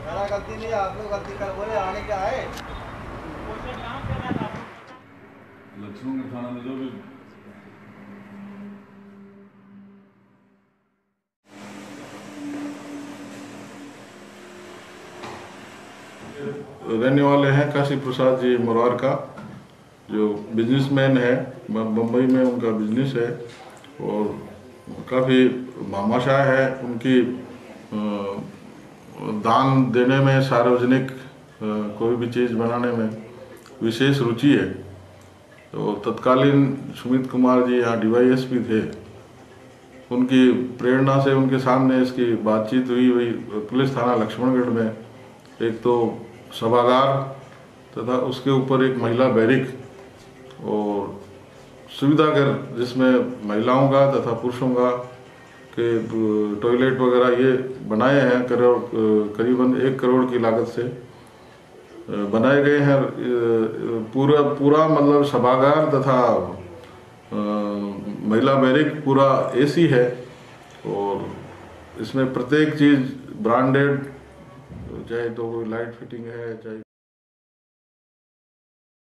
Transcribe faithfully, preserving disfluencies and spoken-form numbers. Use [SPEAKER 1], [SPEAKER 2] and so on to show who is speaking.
[SPEAKER 1] मेरा गलती नहीं, आप लोग गलती कर बोले आने क्या है।
[SPEAKER 2] लक्ष्मण के थाना में जो भी रहने वाले हैं काशी प्रसाद जी मुरार का, जो बिजनेसमैन है, बम्बई में उनका बिजनेस है और काफ़ी भामाशाह है। उनकी दान देने में, सार्वजनिक कोई भी चीज़ बनाने में विशेष रुचि है। तो तत्कालीन सुमित कुमार जी यहाँ डीवाईएसपी थे, उनकी प्रेरणा से उनके सामने इसकी बातचीत हुई हुई पुलिस थाना लक्ष्मणगढ़ में एक तो सभागार तथा उसके ऊपर एक महिला बैरिक और सुविधा घर जिसमें महिलाओं का तथा पुरुषों का के टॉयलेट वगैरह ये बनाए हैं। करोड़ करीबन एक करोड़ की लागत से बनाए गए हैं। पूरा पूरा मतलब सभागार तथा महिला बैरिक पूरा एसी है और इसमें प्रत्येक चीज़ ब्रांडेड, चाहे तो कोई लाइट फिटिंग है, चाहे